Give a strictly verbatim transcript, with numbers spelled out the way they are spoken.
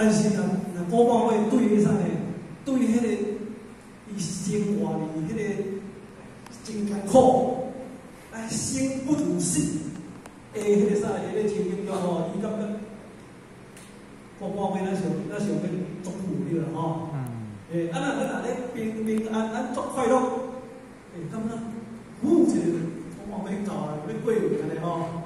但是若若古堡会对迄啥呢？对迄个伊生活里迄个真艰苦，哎，生不如死，诶，迄个啥，迄个情形了吼，伊感觉古堡会那时候那时候要祝福你了吼。诶，啊那咱若咧平平安安足快乐，诶，感觉，呜，一个古堡会到啊，要过安尼吼。